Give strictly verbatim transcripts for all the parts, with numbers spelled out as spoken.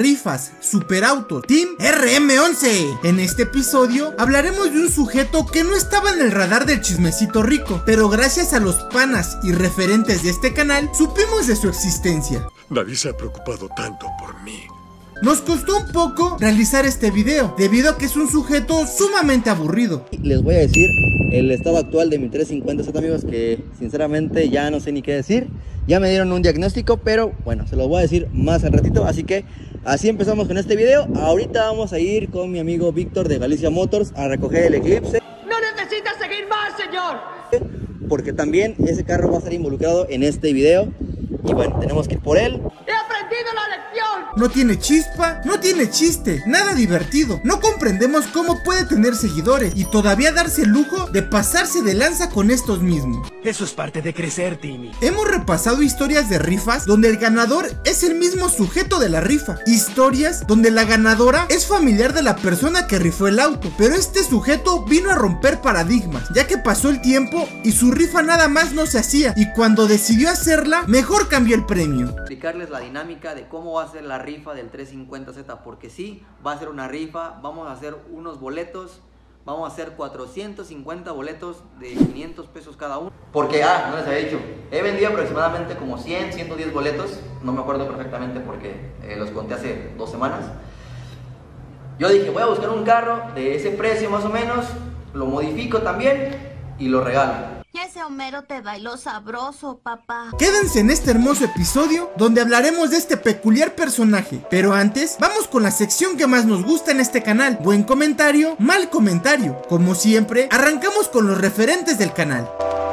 Rifas, Superauto, Team R M once. En este episodio hablaremos de un sujeto que no estaba en el radar del chismecito rico, pero gracias a los panas y referentes de este canal, supimos de su existencia. Nadie se ha preocupado tanto por mí. Nos costó un poco realizar este video, debido a que es un sujeto sumamente aburrido. Les voy a decir el estado actual de mi trescientos cincuenta Z, amigos, que sinceramente ya no sé ni qué decir. Ya me dieron un diagnóstico, pero bueno, se los voy a decir más al ratito. Así que así empezamos con este video. Ahorita vamos a ir con mi amigo Víctor de Galicia Motors a recoger el Eclipse. ¡No necesitas seguir más, señor! Porque también ese carro va a estar involucrado en este video. Y bueno, tenemos que ir por él. ¡He aprendido la lección! No tiene chispa, no tiene chiste, nada divertido. No comprendemos cómo puede tener seguidores y todavía darse el lujo de pasarse de lanza con estos mismos. Eso es parte de crecer, Timmy. Hemos repasado historias de rifas donde el ganador es el mismo sujeto de la rifa. Historias donde la ganadora es familiar de la persona que rifó el auto. Pero este sujeto vino a romper paradigmas, ya que pasó el tiempo y su rifa nada más no se hacía. Y cuando decidió hacerla, mejor cambió el premio. Explicarles la dinámica de cómo va a ser la rifa del trescientos cincuenta Z, porque sí, va a ser una rifa. Vamos a hacer unos boletos. Vamos a hacer cuatrocientos cincuenta boletos de quinientos pesos cada uno. Porque, ah, no les había dicho, he vendido aproximadamente como cien, ciento diez boletos. No me acuerdo perfectamente porque eh, los conté hace dos semanas. Yo dije, voy a buscar un carro de ese precio más o menos, lo modifico también y lo regalo. Y ese Homero te bailó sabroso, papá. Quédense en este hermoso episodio donde hablaremos de este peculiar personaje. Pero antes, vamos con la sección que más nos gusta en este canal. Buen comentario, mal comentario. Como siempre, arrancamos con los referentes del canal.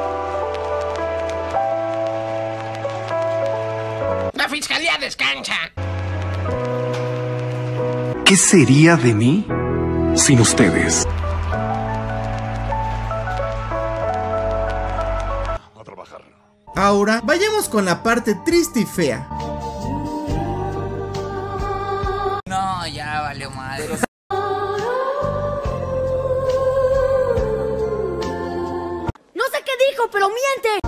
¡La fiscalía descansa! ¿Qué sería de mí sin ustedes? Ahora, vayamos con la parte triste y fea. No, ya valió madre. No sé qué dijo, pero miente.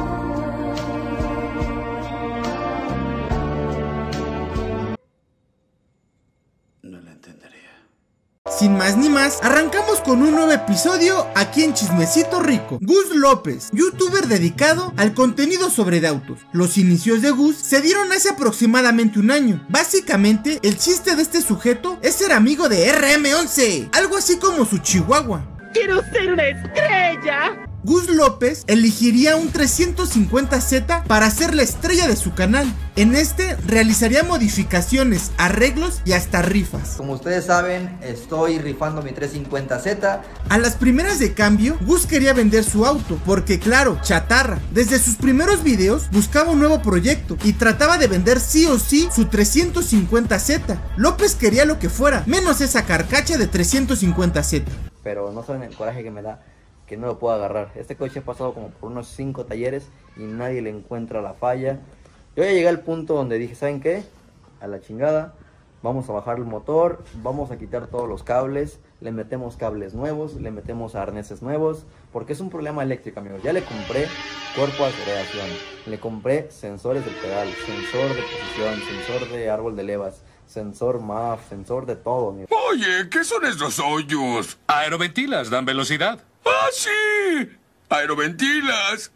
No la entendería. Sin más ni más, arrancamos con un nuevo episodio aquí en Chismecito Rico. Gus López, youtuber dedicado al contenido sobre de autos. Los inicios de Gus se dieron hace aproximadamente un año. Básicamente, el chiste de este sujeto es ser amigo de R M once, algo así como su chihuahua. ¡Quiero ser una estrella! Gus López elegiría un trescientos cincuenta Z para ser la estrella de su canal. En este realizaría modificaciones, arreglos y hasta rifas. Como ustedes saben, estoy rifando mi trescientos cincuenta Z. A las primeras de cambio, Gus quería vender su auto, porque claro, chatarra. Desde sus primeros videos buscaba un nuevo proyecto y trataba de vender sí o sí su trescientos cincuenta Z. López quería lo que fuera, menos esa carcacha de trescientos cincuenta Z. Pero no saben el coraje que me da que no lo puedo agarrar. Este coche ha pasado como por unos cinco talleres y nadie le encuentra la falla. Yo ya llegué al punto donde dije, ¿saben qué? A la chingada, vamos a bajar el motor, vamos a quitar todos los cables, le metemos cables nuevos, le metemos arneses nuevos, porque es un problema eléctrico, amigos. Ya le compré cuerpo de aceleración, le compré sensores del pedal, sensor de posición, sensor de árbol de levas, sensor M A F, sensor de todo, amigos. Oye, ¿qué son estos hoyos? Aeroventilas, dan velocidad. ¡Ah, sí! ¡Aeroventilas!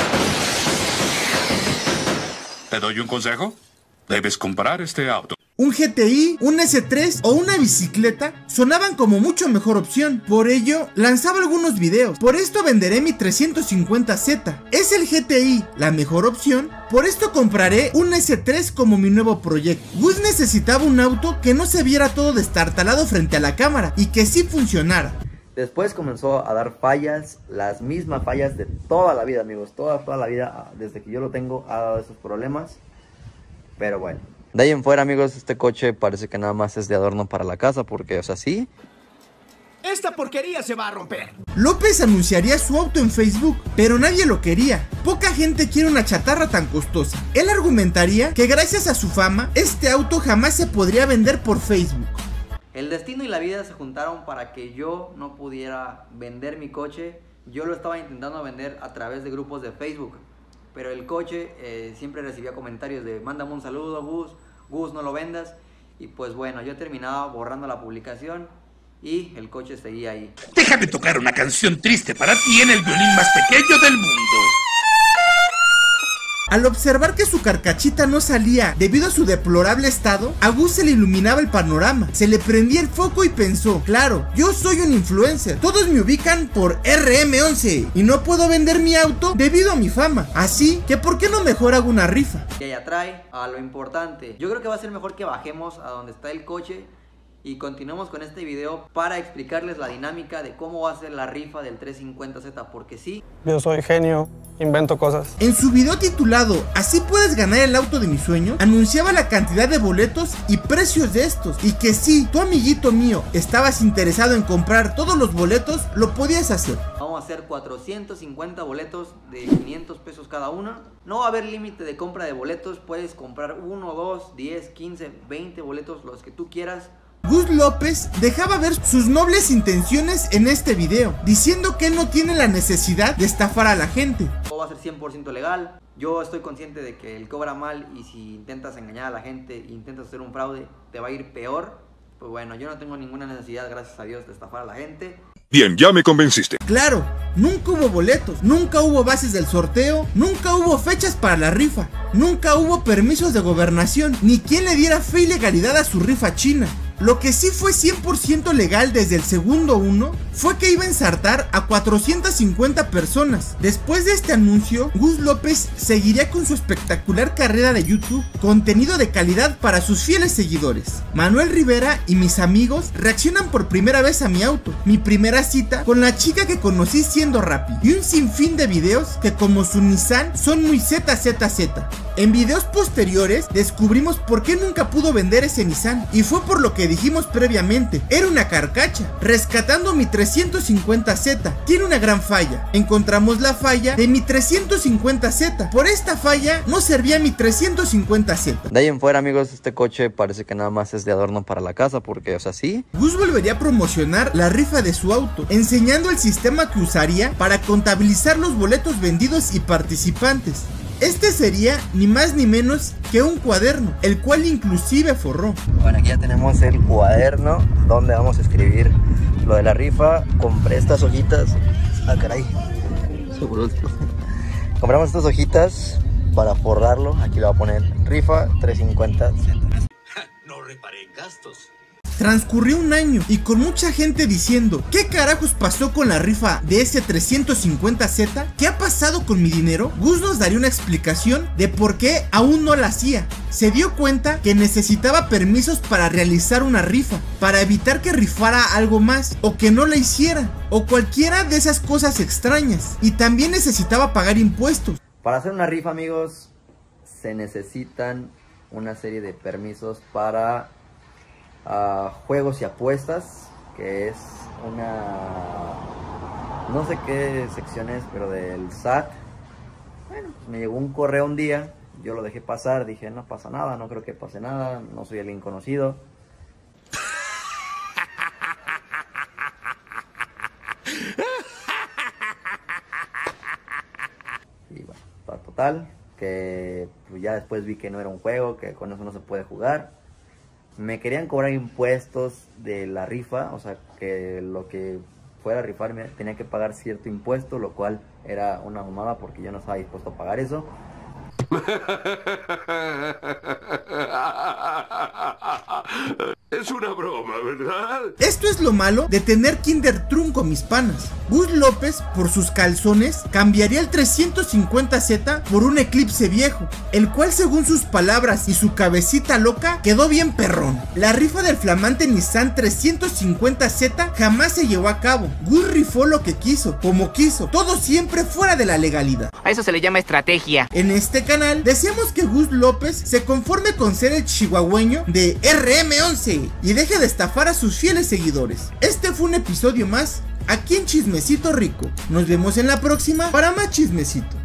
¿Te doy un consejo? Debes comprar este auto. Un G T I, un S tres o una bicicleta sonaban como mucho mejor opción. Por ello, lanzaba algunos videos. Por esto venderé mi trescientos cincuenta Z. ¿Es el G T I la mejor opción? Por esto compraré un S tres como mi nuevo proyecto. Gus necesitaba un auto que no se viera todo destartalado frente a la cámara y que sí funcionara. Después comenzó a dar fallas, las mismas fallas de toda la vida, amigos. Toda, toda la vida, desde que yo lo tengo, ha dado esos problemas. Pero bueno. De ahí en fuera, amigos, este coche parece que nada más es de adorno para la casa, porque, o sea, sí. Esta porquería se va a romper. López anunciaría su auto en Facebook, pero nadie lo quería. Poca gente quiere una chatarra tan costosa. Él argumentaría que gracias a su fama, este auto jamás se podría vender por Facebook. El destino y la vida se juntaron para que yo no pudiera vender mi coche. Yo lo estaba intentando vender a través de grupos de Facebook, pero el coche eh, siempre recibía comentarios de mándame un saludo, Gus, Gus, no lo vendas. Y pues bueno, yo terminaba borrando la publicación y el coche seguía ahí. Déjame tocar una canción triste para ti en el violín más pequeño del mundo. Al observar que su carcachita no salía debido a su deplorable estado, a Gus se le iluminaba el panorama, se le prendía el foco y pensó: claro, yo soy un influencer, todos me ubican por R M once y no puedo vender mi auto debido a mi fama, así que ¿por qué no mejor hago una rifa? Y ahí atrae a lo importante. Yo creo que va a ser mejor que bajemos a donde está el coche y continuemos con este video para explicarles la dinámica de cómo va a ser la rifa del trescientos cincuenta Z, porque sí, yo soy genio, invento cosas. En su video titulado "Así puedes ganar el auto de mis sueños", anunciaba la cantidad de boletos y precios de estos, y que si tú, amiguito mío, estabas interesado en comprar todos los boletos, lo podías hacer. Vamos a hacer cuatrocientos cincuenta boletos de quinientos pesos cada uno. No va a haber límite de compra de boletos, puedes comprar uno, dos, diez, quince, veinte boletos, los que tú quieras. Gus López dejaba ver sus nobles intenciones en este video, diciendo que él no tiene la necesidad de estafar a la gente. Todo va a ser cien por ciento legal. Yo estoy consciente de que él cobra mal y si intentas engañar a la gente, intentas hacer un fraude, te va a ir peor. Pues bueno, yo no tengo ninguna necesidad, gracias a Dios, de estafar a la gente. Bien, ya me convenciste. Claro, nunca hubo boletos, nunca hubo bases del sorteo, nunca hubo fechas para la rifa, nunca hubo permisos de gobernación, ni quien le diera fe y legalidad a su rifa china. Lo que sí fue cien por ciento legal desde el segundo uno fue que iba a ensartar a cuatrocientas cincuenta personas. Después de este anuncio, Gus López seguiría con su espectacular carrera de YouTube, contenido de calidad para sus fieles seguidores. Manuel Rivera y mis amigos reaccionan por primera vez a mi auto, mi primera cita con la chica que conocí siendo Rappi, y un sinfín de videos que, como su Nissan, son muy Z Z Z. En videos posteriores descubrimos por qué nunca pudo vender ese Nissan, y fue por lo que dijimos previamente: era una carcacha. Rescatando mi trescientos cincuenta Z, tiene una gran falla. Encontramos la falla de mi trescientos cincuenta Z. Por esta falla no servía mi trescientos cincuenta Z. De ahí en fuera, amigos, este coche parece que nada más es de adorno para la casa, porque, o sea, sí. Gus volvería a promocionar la rifa de su auto, enseñando el sistema que usaría para contabilizar los boletos vendidos y participantes. Este sería ni más ni menos que un cuaderno, el cual inclusive forró. Bueno, aquí ya tenemos el cuaderno donde vamos a escribir lo de la rifa. Compré estas hojitas. Ah, caray. Compramos estas hojitas para forrarlo. Aquí le voy a poner rifa trescientos cincuenta Z. No reparé en gastos. Transcurrió un año y con mucha gente diciendo: ¿qué carajos pasó con la rifa de ese trescientos cincuenta Z? ¿Qué ha pasado con mi dinero? Gus nos daría una explicación de por qué aún no la hacía. Se dio cuenta que necesitaba permisos para realizar una rifa, para evitar que rifara algo más, o que no la hiciera, o cualquiera de esas cosas extrañas. Y también necesitaba pagar impuestos. Para hacer una rifa, amigos, se necesitan una serie de permisos para Uh, juegos y apuestas, que es una, no sé qué sección es, pero del S A T. Bueno, pues me llegó un correo un día, yo lo dejé pasar, dije no pasa nada, no creo que pase nada, no soy alguien conocido. Y bueno, para total, que pues ya después vi que no era un juego, que con eso no se puede jugar. Me querían cobrar impuestos de la rifa, o sea, que lo que fuera a rifarme tenía que pagar cierto impuesto, lo cual era una mamada porque yo no estaba dispuesto a pagar eso. Es una broma, ¿verdad? Esto es lo malo de tener Kinder Trunco, mis panas. Gus López, por sus calzones, cambiaría el trescientos cincuenta Z por un Eclipse viejo, el cual, según sus palabras y su cabecita loca, quedó bien perrón. La rifa del flamante Nissan trescientos cincuenta Z jamás se llevó a cabo. Gus rifó lo que quiso, como quiso, todo siempre fuera de la legalidad. A eso se le llama estrategia. En este canal deseamos que Gus López se conforme con ser el chihuahueño de R M once y deje de estafar a sus fieles seguidores. Este fue un episodio más aquí en Chismecito Rico. Nos vemos en la próxima para más chismecito.